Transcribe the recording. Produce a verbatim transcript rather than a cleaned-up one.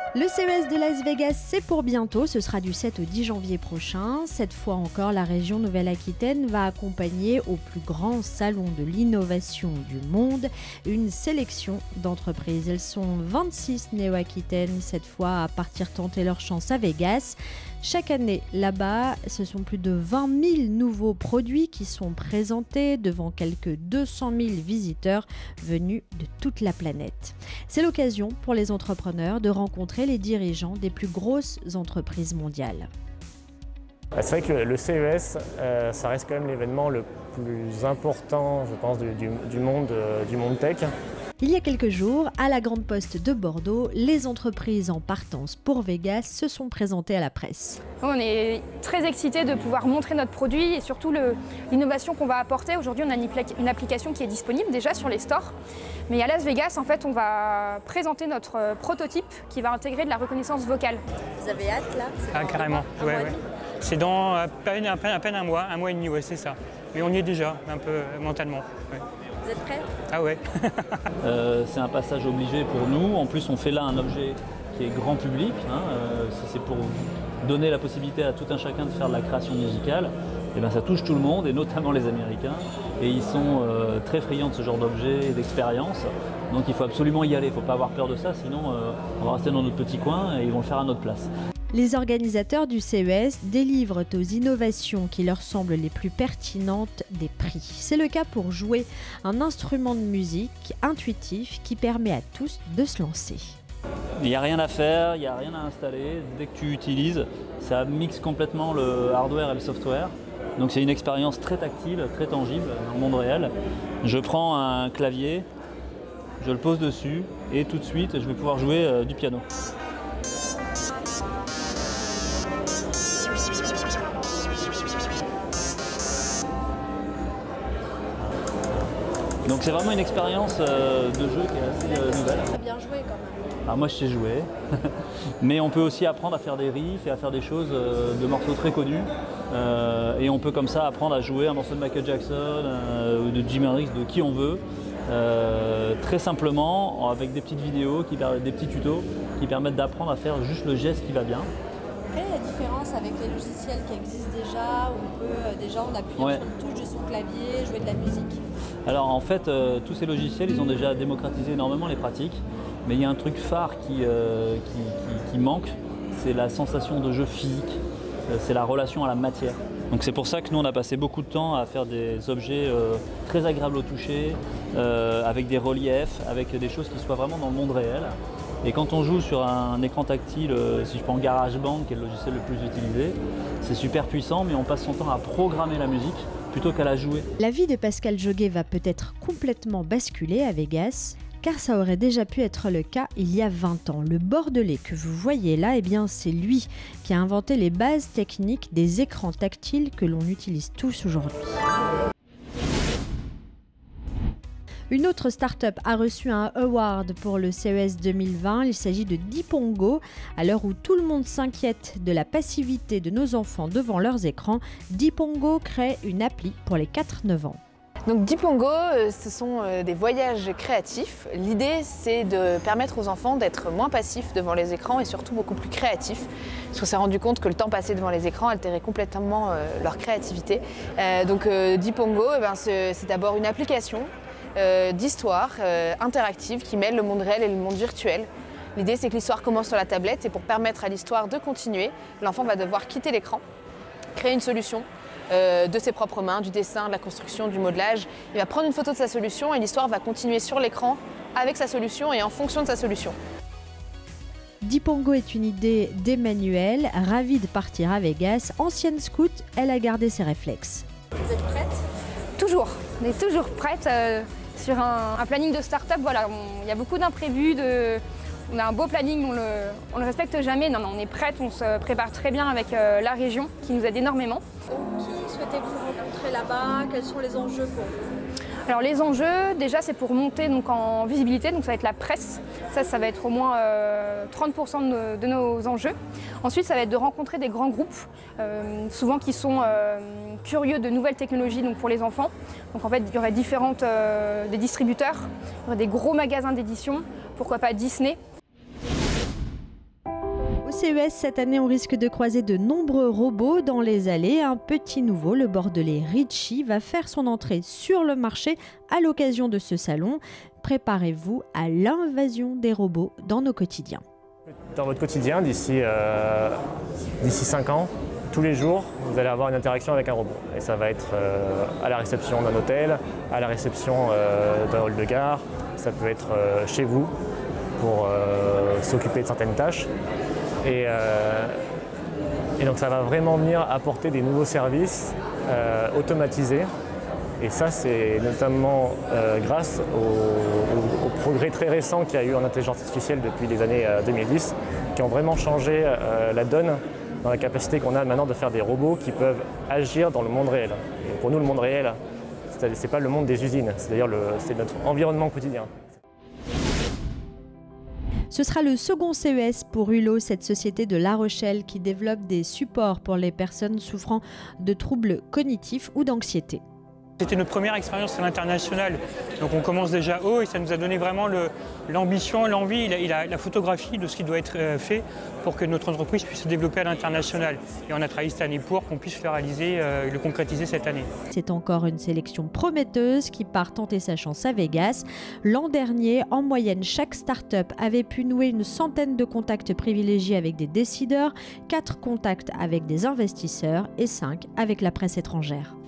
Le C E S de Las Vegas, c'est pour bientôt, ce sera du sept au dix janvier prochain. Cette fois encore, la région Nouvelle-Aquitaine va accompagner au plus grand salon de l'innovation du monde une sélection d'entreprises. Elles sont vingt-six néo-aquitaines, cette fois à partir tenter leur chance à Vegas. Chaque année, là-bas, ce sont plus de vingt mille nouveaux produits qui sont présentés devant quelques deux cent mille visiteurs venus de toute la planète. C'est l'occasion pour les entrepreneurs de rencontrer les dirigeants des plus grosses entreprises mondiales. C'est vrai que le C E S, euh, ça reste quand même l'événement le plus important, je pense, du, du, du, monde, euh, du monde tech. Il y a quelques jours, à la Grande Poste de Bordeaux, les entreprises en partance pour Vegas se sont présentées à la presse. On est très excités de pouvoir montrer notre produit et surtout l'innovation qu'on va apporter. Aujourd'hui, on a une, une application qui est disponible déjà sur les stores. Mais à Las Vegas, en fait, on va présenter notre prototype qui va intégrer de la reconnaissance vocale. Vous avez hâte là? Ah, carrément, un ouais, mois ouais. C'est dans à peine, à, peine, à peine un mois, un mois et demi, ouais, c'est ça. Mais on y est déjà, un peu euh, mentalement. Ouais. Vous êtes prêts? Ah ouais. euh, c'est un passage obligé pour nous. En plus, on fait là un objet qui est grand public. Hein. Euh, si c'est pour donner la possibilité à tout un chacun de faire de la création musicale, et ben ça touche tout le monde, et notamment les Américains. Et ils sont euh, très friands de ce genre d'objet et d'expérience. Donc il faut absolument y aller, il ne faut pas avoir peur de ça, sinon euh, on va rester dans notre petit coin et ils vont le faire à notre place. Les organisateurs du C E S délivrent aux innovations qui leur semblent les plus pertinentes des prix. C'est le cas pour jouer un instrument de musique intuitif qui permet à tous de se lancer. Il n'y a rien à faire, il n'y a rien à installer. Dès que tu utilises, ça mixe complètement le hardware et le software. Donc c'est une expérience très tactile, très tangible dans le monde réel. Je prends un clavier, je le pose dessus et tout de suite je vais pouvoir jouer euh, du piano. Donc c'est vraiment une expérience euh, de jeu qui est assez euh, nouvelle. Très bien joué quand même. Alors moi je sais jouer, mais on peut aussi apprendre à faire des riffs et à faire des choses euh, de morceaux très connus. Euh, et on peut comme ça apprendre à jouer un morceau de Michael Jackson euh, ou de Jimi Hendrix, de qui on veut. Euh, très simplement, avec des petites vidéos, qui, des petits tutos qui permettent d'apprendre à faire juste le geste qui va bien. Quelle est la différence avec les logiciels qui existent déjà, où on peut déjà en appuyant ouais. sur une touche de son clavier, jouer de la musique? Alors en fait, euh, tous ces logiciels, ils ont déjà démocratisé énormément les pratiques, mais il y a un truc phare qui, euh, qui, qui, qui manque, c'est la sensation de jeu physique, euh, c'est la relation à la matière. Donc c'est pour ça que nous on a passé beaucoup de temps à faire des objets euh, très agréables au toucher, euh, avec des reliefs, avec des choses qui soient vraiment dans le monde réel. Et quand on joue sur un écran tactile, euh, si je prends GarageBand, qui est le logiciel le plus utilisé, c'est super puissant, mais on passe son temps à programmer la musique plutôt qu'à la jouer. La vie de Pascal Joguet va peut-être complètement basculer à Vegas, car ça aurait déjà pu être le cas il y a vingt ans. Le Bordelais que vous voyez là, eh bien, c'est lui qui a inventé les bases techniques des écrans tactiles que l'on utilise tous aujourd'hui. Une autre start-up a reçu un award pour le C E S deux mille vingt. Il s'agit de Dipongo. À l'heure où tout le monde s'inquiète de la passivité de nos enfants devant leurs écrans, Dipongo crée une appli pour les quatre neuf ans. Donc Dipongo, ce sont des voyages créatifs. L'idée, c'est de permettre aux enfants d'être moins passifs devant les écrans et surtout beaucoup plus créatifs. Parce qu'on s'est rendu compte que le temps passé devant les écrans altérait complètement leur créativité. Donc Dipongo, eh ben, c'est d'abord une application Euh, d'histoire euh, interactive qui mêle le monde réel et le monde virtuel. L'idée, c'est que l'histoire commence sur la tablette et pour permettre à l'histoire de continuer, l'enfant va devoir quitter l'écran, créer une solution euh, de ses propres mains, du dessin, de la construction, du modelage. Il va prendre une photo de sa solution et l'histoire va continuer sur l'écran avec sa solution et en fonction de sa solution. Dipongo est une idée d'Emmanuelle, ravie de partir à Vegas. Ancienne scout, elle a gardé ses réflexes. Vous êtes prête? Toujours, on est toujours prête. Euh... Sur un, un planning de start-up, voilà, il y a beaucoup d'imprévus, de, on a un beau planning, on le, on le respecte jamais. Non, non, on est prête, on se prépare très bien avec euh, la région qui nous aide énormément. Qui souhaitez-vous rencontrer là-bas? Quels sont les enjeux pour vous? Alors les enjeux, déjà c'est pour monter donc, en visibilité, donc ça va être la presse. Ça, ça va être au moins euh, trente pour cent de nos, de nos enjeux. Ensuite, ça va être de rencontrer des grands groupes, euh, souvent qui sont euh, curieux de nouvelles technologies donc pour les enfants. Donc en fait, il y aurait différentes euh, des distributeurs, il y aurait des gros magasins d'édition, pourquoi pas Disney. C E S, cette année, on risque de croiser de nombreux robots dans les allées. Un petit nouveau, le bordelais Ritchie, va faire son entrée sur le marché à l'occasion de ce salon. Préparez-vous à l'invasion des robots dans nos quotidiens. Dans votre quotidien, d'ici euh, d'ici cinq ans, tous les jours, vous allez avoir une interaction avec un robot. Et ça va être euh, à la réception d'un hôtel, à la réception euh, d'un hall de gare, ça peut être euh, chez vous pour euh, s'occuper de certaines tâches. Et, euh, et donc ça va vraiment venir apporter des nouveaux services euh, automatisés. Et ça, c'est notamment euh, grâce au, au, au progrès très récent qu'il y a eu en intelligence artificielle depuis les années euh, deux mille dix, qui ont vraiment changé euh, la donne dans la capacité qu'on a maintenant de faire des robots qui peuvent agir dans le monde réel. Et pour nous, le monde réel, ce n'est pas le monde des usines, c'est-à-dire c'est notre environnement quotidien. Ce sera le second C E S pour Hulot, cette société de La Rochelle qui développe des supports pour les personnes souffrant de troubles cognitifs ou d'anxiété. C'était notre première expérience à l'international, donc on commence déjà haut et ça nous a donné vraiment l'ambition, l'envie, la, la, la photographie de ce qui doit être fait pour que notre entreprise puisse se développer à l'international. Et on a travaillé cette année pour qu'on puisse le réaliser, euh, le concrétiser cette année. C'est encore une sélection prometteuse qui part tenter sa chance à Vegas. L'an dernier, en moyenne, chaque start-up avait pu nouer une centaine de contacts privilégiés avec des décideurs, quatre contacts avec des investisseurs et cinq avec la presse étrangère.